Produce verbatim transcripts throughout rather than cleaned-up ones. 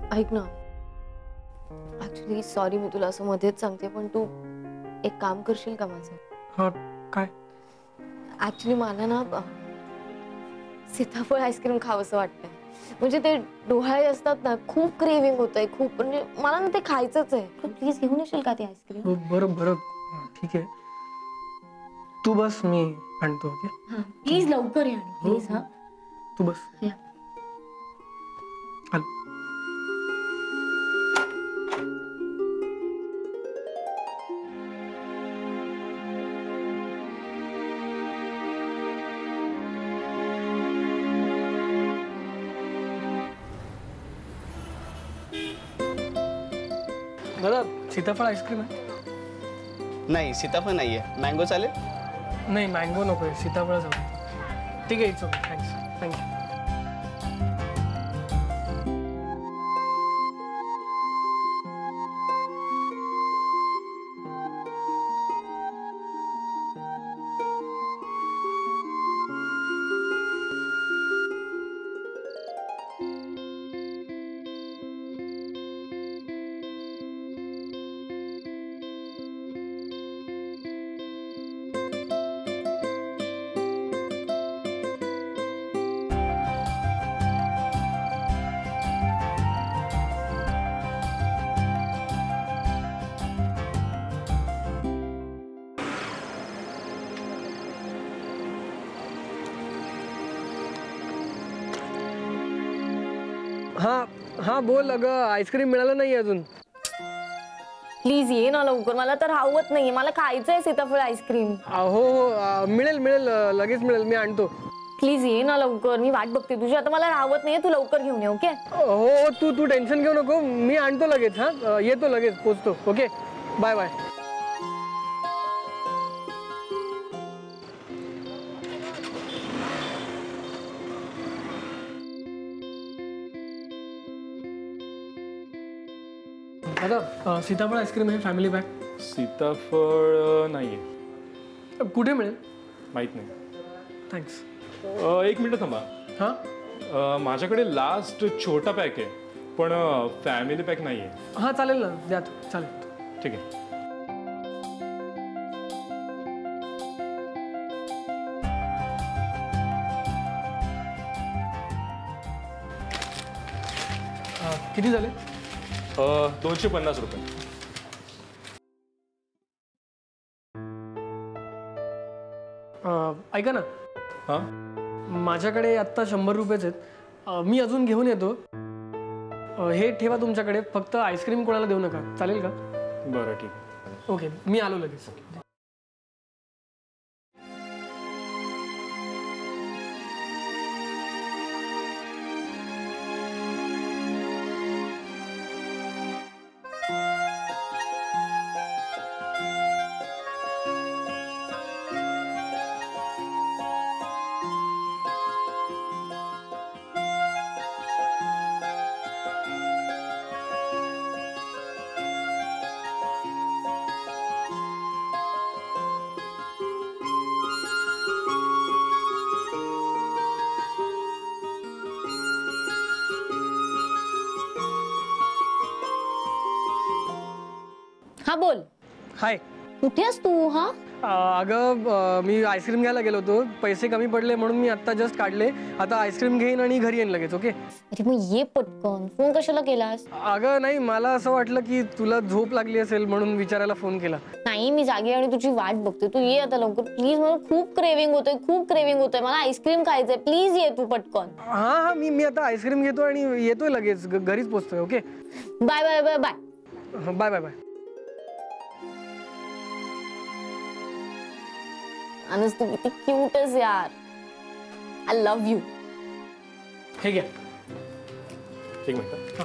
ऐक ना, actually sorry मी तुला असं मध्येच सांगते, पण तू एक काम करशील का माझं? हा काय? ऍक्च्युली मला ना सीताफळ आईस्क्रीम खावंसं वाटतंय. म्हणजे ते डोहाळे असतात ना, खूप क्रेविंग होतंय खूप. म्हणजे मला ना ते खायचंच आहे. प्लीज घेऊन येशील का ते आईस्क्रीम? बरं बरं ठीक आहे, तू बस, मी आणतो. ओके प्लीज लवकर या प्लीज. हा तू बस. हल. दादा सीताफळ आईस्क्रीम आहे? नाही सीताफळ नाहीये. मँगो चालेल? नाही मँगो नको आहे, सीताफळच हवं. ठीक आहे, इट्स ओके. थँक्स. थँक्यू. हाँ हाँ बोल. अगं आईस्क्रीम मिळालं नाही अजून. प्लीज ये ना लवकर, मला तर राहवत नाहीये. मला खायचंय सीताफळ आईस्क्रीम. हो हो मिळेल मिळेल, लगेच मिळेल, मी आणतो. प्लीज ये ना लवकर, मी वाट बघते तुझी. आता मला राहवत नाहीये, तू लवकर घेऊन ये. ओके? हो तू तू टेन्शन घेऊ नको, मी आणतो लगेच. हा येतो लगेच, पोचतो. Okay bye bye. दादा सीताफळ आईस्क्रीम आहे, फॅमिली पॅक. सीताफळ नाहीये. कुठे मिळेल? माहित नाही. थँक्स. एक मिनिट थांबा. हां माझ्याकडे लास्ट छोटा पॅक आहे, पण फॅमिली पॅक नाहीये. हां चालेल ना, द्या. चालेल. ठीक आहे. किती झाले? दोनशे पन्नास रुपये. ऐका ना, हां माझ्याकडे आत्ता शंभर रुपयेच आहेत. मी अजून घेऊन येतो. हे ठेवा तुमच्याकडे, फक्त आईस्क्रीम कोणाला देऊ नका. चालेल का? बरं ठीक आहे. ओके मी आलो लगेच. हा बोल. हाय. कुठे आहेस तू? हा अगं मी आईस्क्रीम घ्यायला गेलो होतो, पैसे कमी पडले म्हणून मी आता जस्ट काढले. आता आईस्क्रीम घेईन आणि घरी येईन लगेच. ओके? अरे मग ये पटकन. फोन कशाला केलास? अगं नाही, मला असं वाटलं की तुला झोप लागली असेल म्हणून विचारायला फोन केला. नाही मी जागे आणि तुझी वाट बघते. तू ये आता लवकर प्लीज. मला खूप क्रेविंग होतोय, खूप क्रेविंग होतोय. मला आईस्क्रीम खायचंय. प्लीज ये तू पटकन. हा हा मी मी आता आईस्क्रीम घेतो आणि येतोय लगेच, घरीच पोहोचतोय. Okay bye bye bye bye. Bye bye bye. Anas तू किती क्यूट आहेस यार. I love you. हे घ्या. एक मिनिट.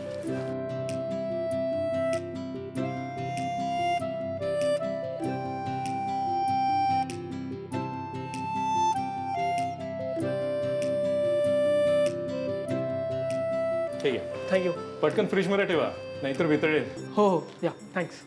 ठीक आहे. थँक्यू. पटकन फ्रीजमध्ये ठेवा, नाहीतर वितळेल. हो हो या. थँक्स.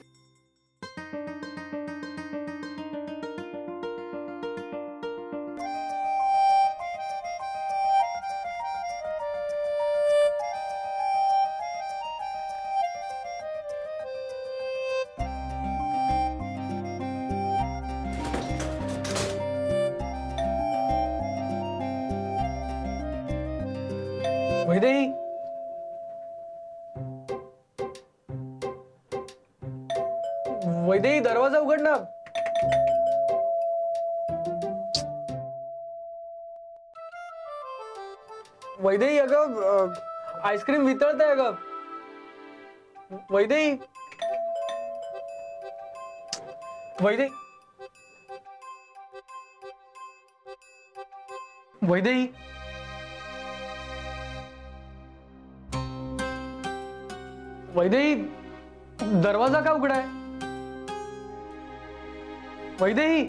वैदेही, वैदेही दरवाजा उघड ना. वैदेही, अगं आईस्क्रीम वितळतंय अगं. वैदेही, वैदेही, वैदेही, वैदेही, दरवाजा का उघडा आहे? वैदेही,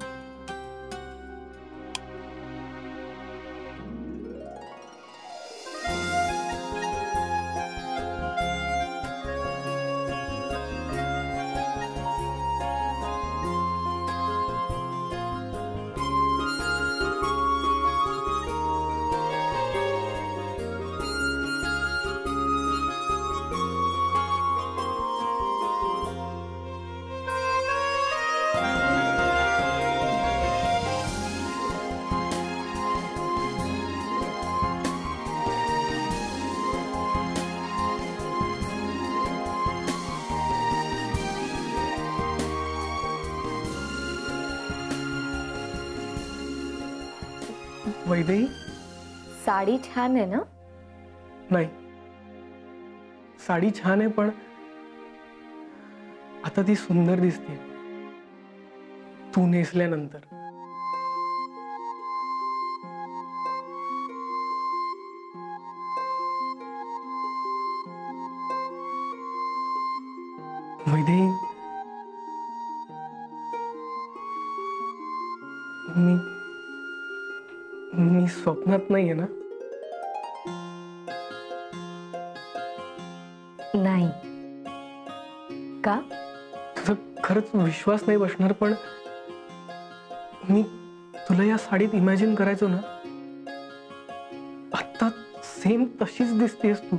वैदेही, साडी छान आहे ना? नाही, साडी छान आहे पण आता ती सुंदर दिसते तू नेसल्यानंतर. वैदेही, मी मी स्वप्नात नाहीये ना? नाही. का? तुझा खरंच विश्वास नाही बसणार पण मी तुला या साडीत इमॅजिन करायचो ना, आता सेम तशीच दिसतेस तू.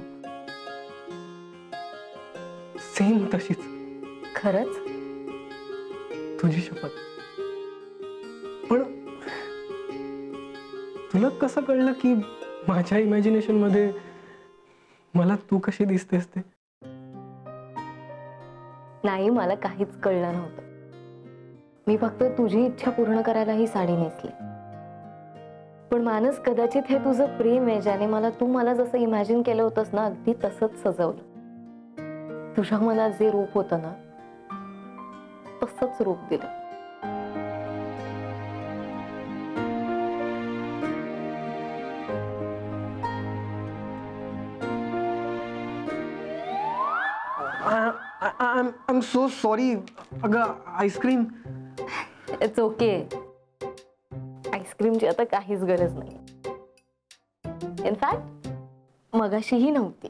सेम तशीच. खरंच? तुझी शपथ. पण तुला कसं कळलं की माझ्या इमॅजिनेशन मध्ये मला तू कशी दिसतेस ते? नाही, मला काहीच कळलं नव्हतं. मी फक्त तुझी इच्छा पूर्ण करायला ही साडी नेसली. पण मानस, कदाचित हे तुझं प्रेम आहे ज्याने मला तू मला जसं इमॅजिन केलं होतंस ना, अगदी तसंच सजवलं. तुझ्या मनात जे रूप होतं ना, तसंच रूप दिलं. I'm I'm so sorry. अगं आईस्क्रीम. It's okay. आईस्क्रीमची आता काहीच गरज नाही. इनफॅक्ट मगाशीही नव्हती.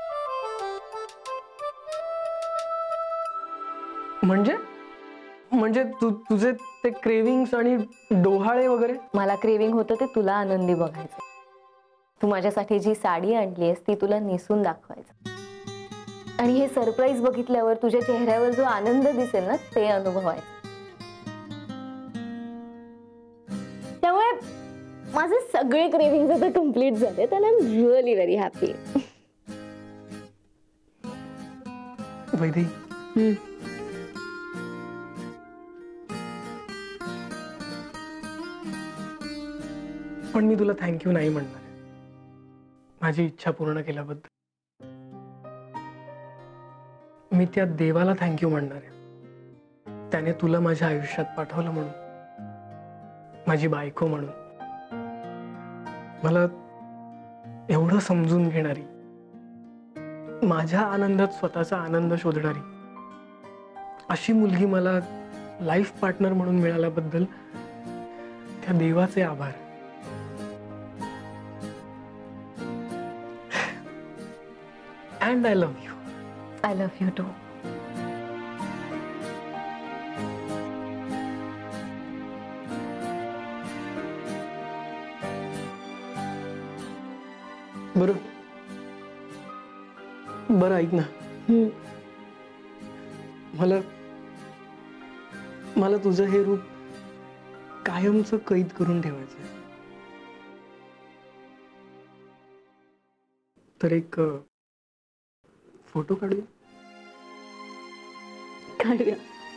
म्हणजे म्हणजे तू तुझे ते क्रेविंग्स आणि डोहाळे वगैरे? मला क्रेविंग होतं ते तुला आनंदी बघायचं. तू माझ्यासाठी जी साडी आणलीयस ती तुला नेसून दाखवायचं. आणि हे सरप्राईज बघितल्यावर तुझ्या चेहऱ्यावर जो आनंद दिसेल ना, ते अनुभवायचं. त्यामुळे माझे सगळे क्रेविंग्स आता कम्प्लीट झाले. तर I am really very happy. Vaidehi, पण मी तुला थँक्यू नाही म्हणणार माझी इच्छा पूर्ण केल्याबद्दल. मी त्या देवाला थँक्यू म्हणणार आहे, त्याने तुला माझ्या आयुष्यात पाठवलं म्हणून, माझी बायको म्हणून. मला एवढं समजून घेणारी, माझ्या आनंदात स्वतःचा आनंद शोधणारी अशी मुलगी मला लाईफ पार्टनर म्हणून मिळाल्याबद्दल त्या देवाचे आभार. And I love you. I love you too. बरं बरं ऐक ना. मला मला तुझं हे रूप कायमचं कैद करून ठेवायचंय. तर एक फोटो काढूया. काढूया.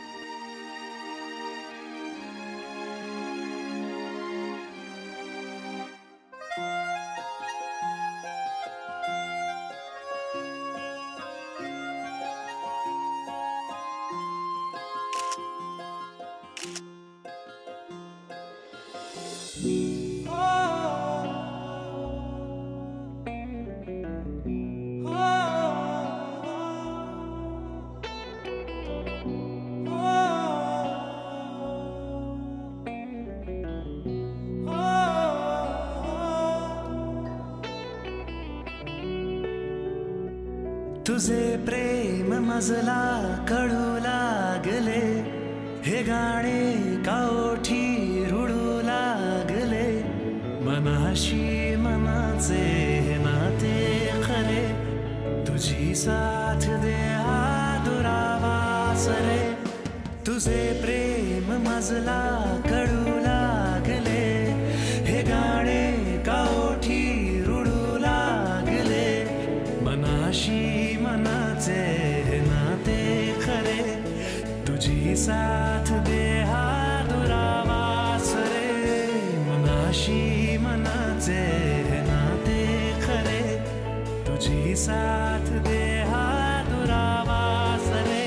तुझे प्रेम मजला कळू लागले, हे गाणे काओठी रुळू लागले, मनाशी मनाचे नाते खरे, तुझी साथ दे हा दुरावास रे. तुझे प्रेम मजला कळू लागले, हे गाणे काओठी रुळू लागले, मनाशी मनाचे नाते खरे, तुझी साथ दे हा दुरावास रे. मनाशी मनाचे नाते खरे, तुझी साथ दे हा दुरावास रे.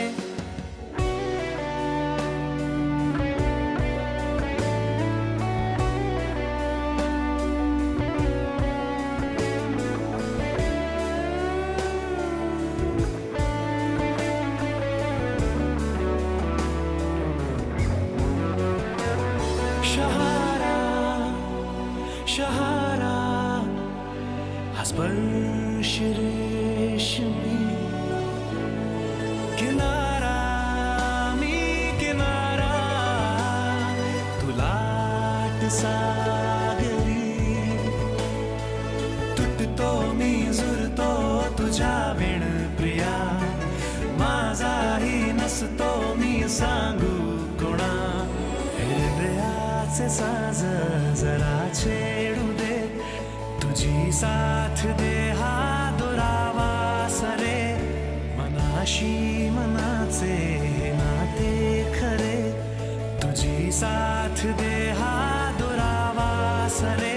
शहारा हा स्पर्श रेशमी, किनारा मी किनारा, तू लाट सागरी, तुटतो मी झुरतो तुझ्या बिन प्रिया, माझाही नसतो मी सांगू कोणा. हृदयाचे साज जरा छेडू दे, तुझी साथ दे हा दुरावास रे. मनाशी मनाचे नाते खरे, तुझी साथ दे हा दुरावास रे.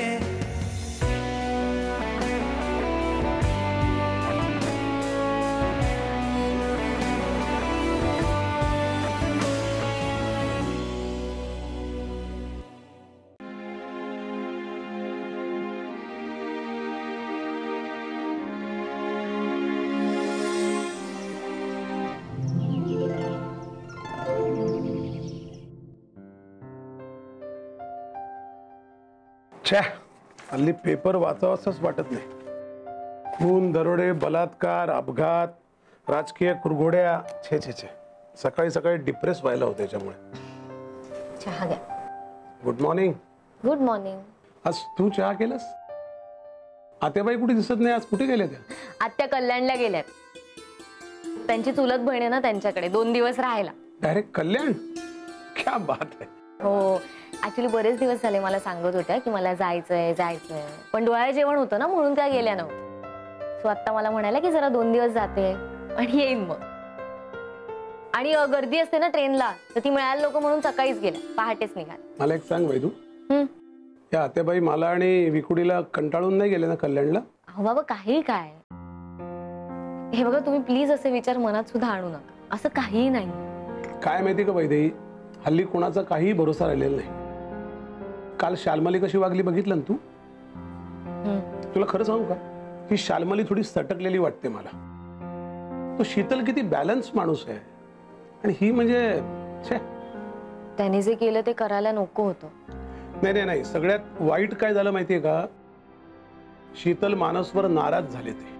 छे, हल्ली पेपर वाचावासच वाटत नाही. खून, दरोडे, बलात्कार, अपघात, राजकीय कुरघोड्या, छे छे छे. सकाळी सकाळी डिप्रेस व्हायला होतं त्याच्यामुळे. चहा घ्या. Good morning. Good morning. आज तू चहा केलास? आत्याबाई कुठे दिसत नाही आज, कुठे गेल्या त्या? आत्या कल्याणला गेल्यात. त्यांची चुलत बहीण आहे ना त्यांच्याकडे, दोन दिवस राहायला. डायरेक्ट कल्याण? क्या बात आहे. हो, ऍक्च्युली बरेच दिवस झाले मला सांगत होत्या की मला जायचंय जायचंय, पण डोळ्या जेवण होतं ना म्हणून त्या गेल्या नव्हत्या. सो आता मला म्हणाल्या की जरा दोन दिवस जाते आणि येईन मग. आणि गर्दी असते ना ट्रेनला, तर ती मिळायला लोक म्हणून सकाळीच गेल्या, पहाटेच निघाल. मला एक सांग वैदू, या आत्याबाई मला आणि विकुडीला कंटाळून नाही गेले ना कल्याणला? अहो बाबा, काही काय हे बघा, तुम्ही प्लीज असे विचार मनात सुद्धा आणू नका. असं काहीही नाही. काय माहिती का वैदेही, हल्ली कोणाचा काही भरोसा राहिलेला नाही. काल शालमली कशी वागली बघितलं ना तू? तुला खरं सांगू का, ही शालमली थोडी सटकलेली वाटते मला. तो शीतल किती बॅलन्स माणूस आहे, आणि ही म्हणजे छे. त्यांनी जे केलं ते करायला नको होतं. नाही नाही नाही, सगळ्यात वाईट काय झालं माहितीये का, शीतल मानसवर नाराज झाले ते.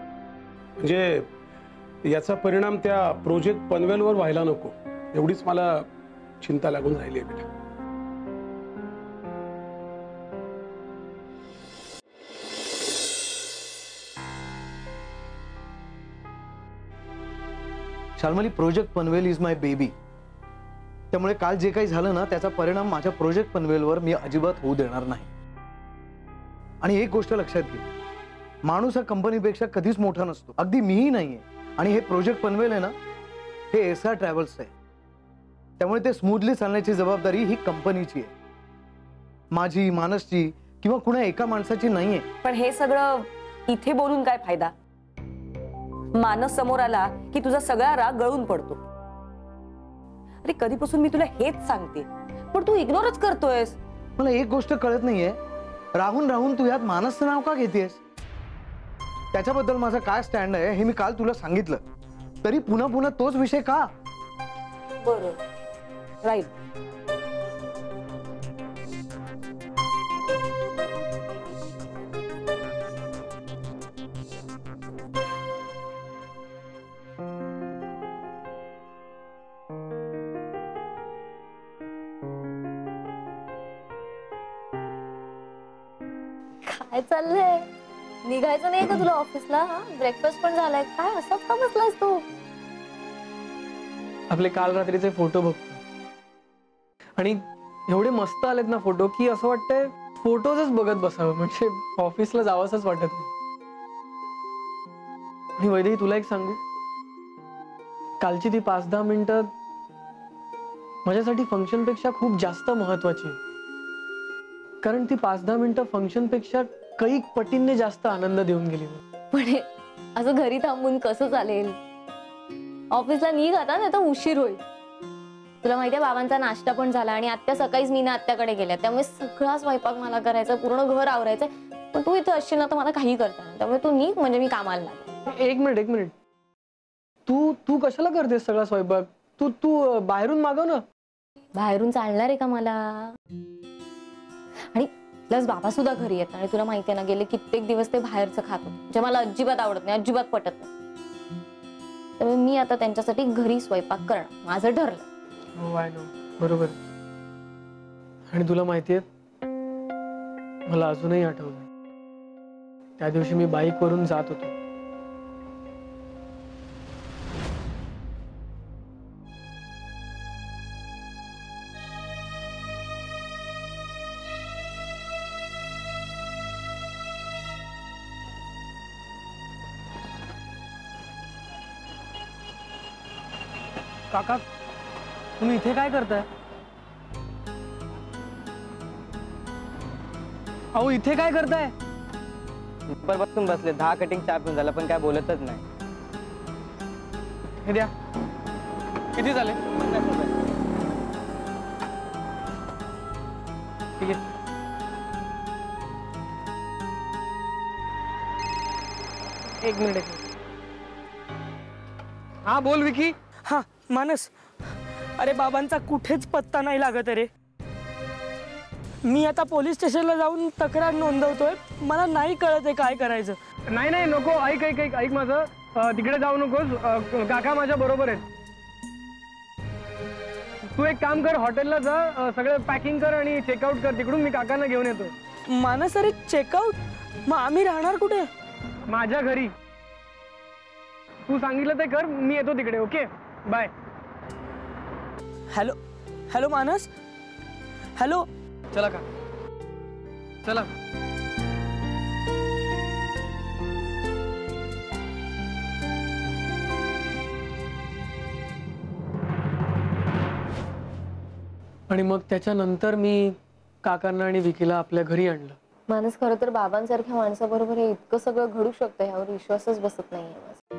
म्हणजे याचा परिणाम त्या प्रोजेक्ट पनवेलवर व्हायला नको, एवढीच मला चिंता लागून राहिली आहे बेटा. Shalmali, project Panvel is my baby. त्यामुळे काल जे काही झालं ना, त्याचा परिणाम माझ्या प्रोजेक्ट पनवेलवर मी अजिबात होऊ देणार नाही. आणि एक गोष्ट लक्षात घे, माणूस हा कंपनीपेक्षा कधीच मोठा नसतो, अगदी मीही नाहीये. आणि हे प्रोजेक्ट पनवेल आहे ना, हे एस आर ट्रॅव्हल्स आहे, त्यामुळे ते स्मूथली चालण्याची जबाबदारी ही कंपनीची आहे, माझी, मानसची किंवा कुणा एका माणसाची नाहीये. पण हे सगळं इथे बोलून काय फायदा? मानस समोर आला की तुझा सगळा राग गळून पडतो. अरे कधीपासून मी तुला हेच सांगते, पण तू इग्नोरच करतोयस. मला एक गोष्ट कळत नाहीये, राहून राहून तू यात मानसचं नाव का घेतेस? त्याच्याबद्दल माझा काय स्टँड आहे हे मी काल तुला सांगितलं, तरी पुन्हा पुन्हा तोच विषय का? बरं, राईट. काय चाललंय? निघायचं नाही का तुला ऑफिसला? ब्रेकफास्ट पण झालाय, काय असंच का बसलायस तू? आपले काल रात्रीचे फोटो बघतो आणि एवढे मस्त आलेत ना फोटो की असं वाटतंय फोटोजच बघत बसावं, म्हणजे ऑफिसला जावंसच वाटत नाही. आणि वैदेही तुला एक सांगू, कालची ती पाच दहा मिनिटं माझ्यासाठी फंक्शन पेक्षा खूप जास्त महत्वाची, कारण ती पाच दहा मिनिटं फंक्शन पेक्षा कैक पटींनी जास्त आनंद देऊन गेली. पण असं घरी थांबून कसं चालेल? ऑफिसला निघ आता, नाही तर उशीर होईल. तुला माहितीये बाबांचा नाश्ता पण झाला आणि आत्या सकाळीच मीना आत्याकडे गेल्या, त्यामुळे सगळा स्वयंपाक मला करायचा, पूर्ण घर आवरायचंय. पण तू इथे असशील ना तर मला काही करता नाही, त्यामुळे तू निघ म्हणजे मी कामाला लागेल. एक मिनिट एक मिनिट तू तू कशाला करतेस सगळा स्वयंपाक? तू तू बाहेरून मागव ना. बाहेरून चालणार आहे का मला? आणि प्लस बाबा सुद्धा घरी येत आणि तुला माहितीये ना, गेले कित्येक दिवस ते बाहेरचं खात होते, जे मला अजिबात आवडत नाही, अजिबात पटत नाही. त्यामुळे मी आता त्यांच्यासाठी घरी स्वयंपाक करणं माझं ठरलं. हो आय नो, बरोबर. आणि तुला माहितीये, मला अजूनही आठवलं त्या दिवशी मी बाईक वरून जात होतो. काका, तुम्ही इथे काय करताय? अहो इथे काय करताय? बसून बसले, दहा कटिंग चहा पिऊन झाला पण काय बोलतच नाही. हे द्या. किती झाले? ठीक आहे. एक मिनिट एक मिनिट. हा बोल विकी. हा मानस, अरे बाबांचा कुठेच पत्ता नाही लागत रे. मी आता पोलीस स्टेशनला जाऊन तक्रार नोंदवतोय, मला नाही कळत आहे काय करायचं. नाही नाही नको, ऐक ऐक ऐक ऐक माझं, तिकडे जाऊ नकोस, काका माझ्या बरोबर आहेत. तू एक काम कर, हॉटेलला जा, सगळं पॅकिंग कर आणि चेकआउट कर तिकडून, मी काकांना घेऊन येतो. मानस अरे चेकआउट? मग आम्ही राहणार कुठे? माझ्या घरी. तू सांगितलं ते कर, मी येतो तिकडे. Okay bye. Hello hello Manas, hello. चला का, चला. आणि मग त्याच्यानंतर मी काकांना आणि विकीला आपल्या घरी आणलं. मानस, खरं तर बाबांसारख्या माणसाबरोबर हे इतकं सगळं घडू शकतं यावर विश्वासच बसत नाहीये माझा.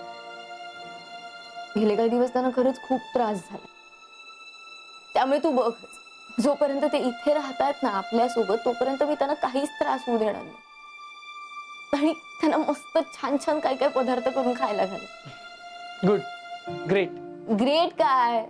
गेले काही दिवस त्यांना खरंच खूप त्रास झाला, त्यामुळे तू बघ, जोपर्यंत ते इथे राहतात ना आपल्यासोबत, तोपर्यंत मी त्यांना काहीच त्रास होऊ देणार नाही. आणि त्यांना मस्त छान छान काय काय पदार्थ करून खायला घाल. Good, great. ग्रेट काय,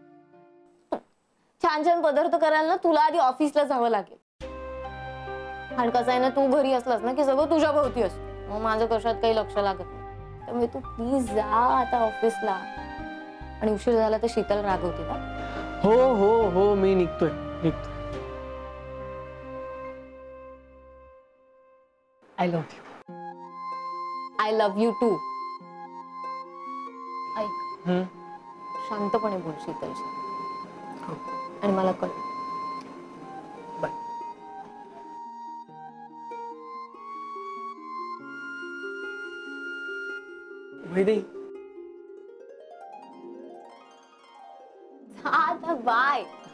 छान छान पदार्थ करायला ना तुला आधी ऑफिसला जावं लागेल. आणि कसं आहे ना, तू घरी असलास ना की सगळं तुझ्या भोवती असतं, मग माझं कशात काही लक्ष लागत नाही. त्यामुळे तू प्लीज जा आता ऑफिसला. आणि उशीर झाला तर शीतल रागवते का? हो हो हो, मी निघतोय निघतोय. I love you. I love you too. ऐक, शांतपणे बोल शीतलशी, आणि मला कळ. वैदेही आता बाय